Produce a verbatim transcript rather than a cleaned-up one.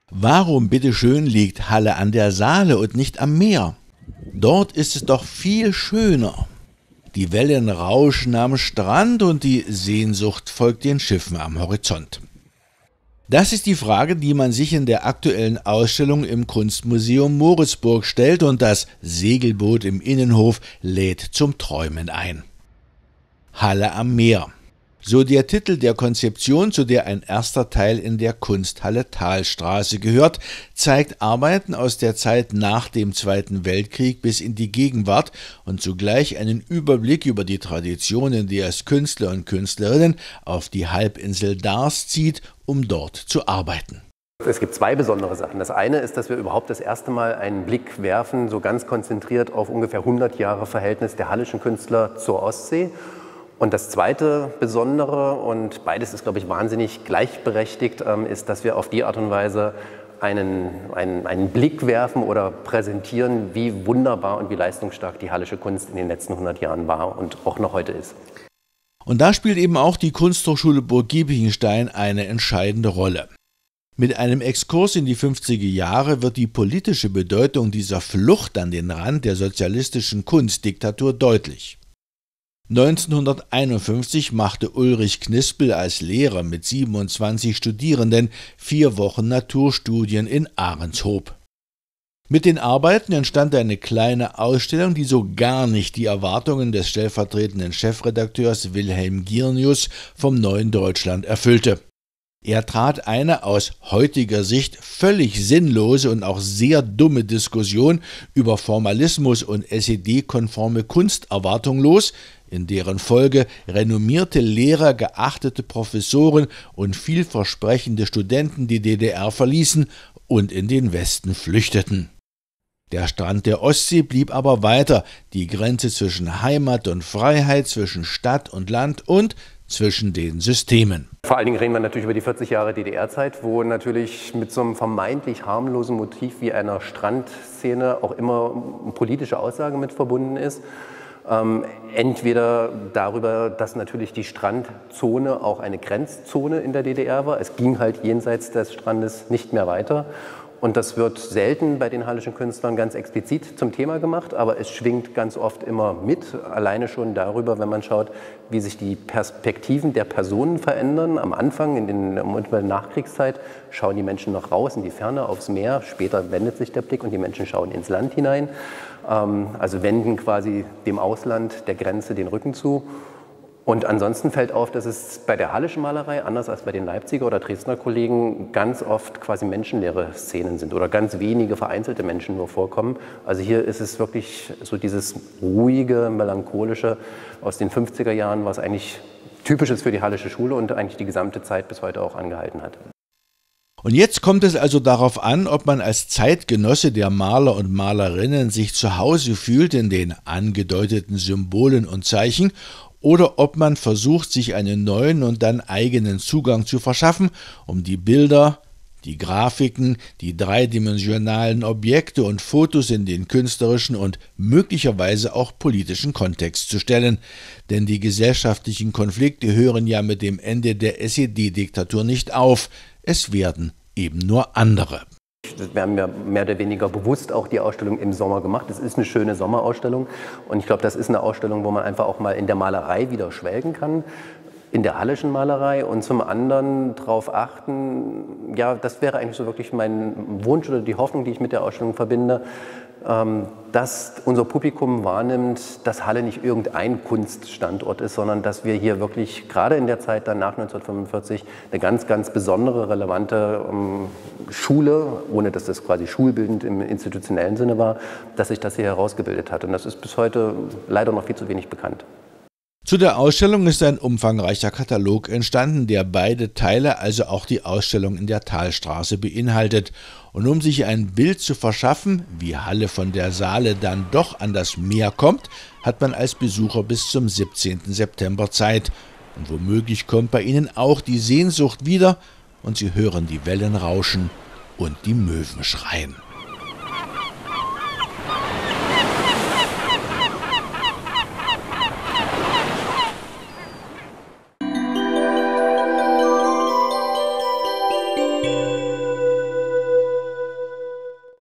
Warum bitteschön liegt Halle an der Saale und nicht am Meer? Dort ist es doch viel schöner. Die Wellen rauschen am Strand und die Sehnsucht folgt den Schiffen am Horizont. Das ist die Frage, die man sich in der aktuellen Ausstellung im Kunstmuseum Moritzburg stellt, und das Segelboot im Innenhof lädt zum Träumen ein. Halle am Meer. So der Titel der Konzeption, zu der ein erster Teil in der Kunsthalle Thalstraße gehört, zeigt Arbeiten aus der Zeit nach dem Zweiten Weltkrieg bis in die Gegenwart und zugleich einen Überblick über die Traditionen, die es Künstler und Künstlerinnen auf die Halbinsel Darß zieht, um dort zu arbeiten. Es gibt zwei besondere Sachen. Das eine ist, dass wir überhaupt das erste Mal einen Blick werfen, so ganz konzentriert auf ungefähr hundert Jahre Verhältnis der hallischen Künstler zur Ostsee. Und das zweite Besondere, und beides ist, glaube ich, wahnsinnig gleichberechtigt, ist, dass wir auf die Art und Weise einen, einen, einen Blick werfen oder präsentieren, wie wunderbar und wie leistungsstark die hallische Kunst in den letzten hundert Jahren war und auch noch heute ist. Und da spielt eben auch die Kunsthochschule Burg Giebichenstein eine entscheidende Rolle. Mit einem Exkurs in die fünfziger Jahre wird die politische Bedeutung dieser Flucht an den Rand der sozialistischen Kunstdiktatur deutlich. neunzehnhunderteinundfünfzig machte Ulrich Knispel als Lehrer mit siebenundzwanzig Studierenden vier Wochen Naturstudien in Ahrenshoop. Mit den Arbeiten entstand eine kleine Ausstellung, die so gar nicht die Erwartungen des stellvertretenden Chefredakteurs Wilhelm Giernius vom Neuen Deutschland erfüllte. Er trat eine aus heutiger Sicht völlig sinnlose und auch sehr dumme Diskussion über Formalismus und S E D-konforme Kunsterwartung los, in deren Folge renommierte Lehrer, geachtete Professoren und vielversprechende Studenten die D D R verließen und in den Westen flüchteten. Der Strand der Ostsee blieb aber weiter, die Grenze zwischen Heimat und Freiheit, zwischen Stadt und Land und zwischen den Systemen. Vor allen Dingen reden wir natürlich über die vierzig Jahre D D R-Zeit, wo natürlich mit so einem vermeintlich harmlosen Motiv wie einer Strandszene auch immer eine politische Aussage mit verbunden ist. Ähm, entweder darüber, dass natürlich die Strandzone auch eine Grenzzone in der D D R war. Es ging halt jenseits des Strandes nicht mehr weiter. Und das wird selten bei den hallischen Künstlern ganz explizit zum Thema gemacht, aber es schwingt ganz oft immer mit, alleine schon darüber, wenn man schaut, wie sich die Perspektiven der Personen verändern. Am Anfang, in der Nachkriegszeit, schauen die Menschen noch raus in die Ferne, aufs Meer. Später wendet sich der Blick und die Menschen schauen ins Land hinein. Also wenden quasi dem Ausland, der Grenze, den Rücken zu. Und ansonsten fällt auf, dass es bei der hallischen Malerei, anders als bei den Leipziger oder Dresdner Kollegen, ganz oft quasi menschenleere Szenen sind oder ganz wenige vereinzelte Menschen nur vorkommen. Also hier ist es wirklich so dieses ruhige, melancholische aus den fünfziger Jahren, was eigentlich typisch ist für die hallische Schule und eigentlich die gesamte Zeit bis heute auch angehalten hat. Und jetzt kommt es also darauf an, ob man als Zeitgenosse der Maler und Malerinnen sich zu Hause fühlt in den angedeuteten Symbolen und Zeichen, oder ob man versucht, sich einen neuen und dann eigenen Zugang zu verschaffen, um die Bilder, die Grafiken, die dreidimensionalen Objekte und Fotos in den künstlerischen und möglicherweise auch politischen Kontext zu stellen. Denn die gesellschaftlichen Konflikte hören ja mit dem Ende der S E D-Diktatur nicht auf, es werden eben nur andere. Wir haben ja mehr oder weniger bewusst auch die Ausstellung im Sommer gemacht. Es ist eine schöne Sommerausstellung und ich glaube, das ist eine Ausstellung, wo man einfach auch mal in der Malerei wieder schwelgen kann, in der hallischen Malerei, und zum anderen darauf achten, ja, das wäre eigentlich so wirklich mein Wunsch oder die Hoffnung, die ich mit der Ausstellung verbinde, dass unser Publikum wahrnimmt, dass Halle nicht irgendein Kunststandort ist, sondern dass wir hier wirklich gerade in der Zeit dann nach neunzehnhundertfünfundvierzig eine ganz, ganz besondere, relevante ähm, Schule, ohne dass das quasi schulbildend im institutionellen Sinne war, dass sich das hier herausgebildet hat. Und das ist bis heute leider noch viel zu wenig bekannt. Zu der Ausstellung ist ein umfangreicher Katalog entstanden, der beide Teile, also auch die Ausstellung in der Thalstraße, beinhaltet. Und um sich ein Bild zu verschaffen, wie Halle von der Saale dann doch an das Meer kommt, hat man als Besucher bis zum siebzehnten September Zeit. Und womöglich kommt bei Ihnen auch die Sehnsucht wieder und Sie hören die Wellen rauschen und die Möwen schreien.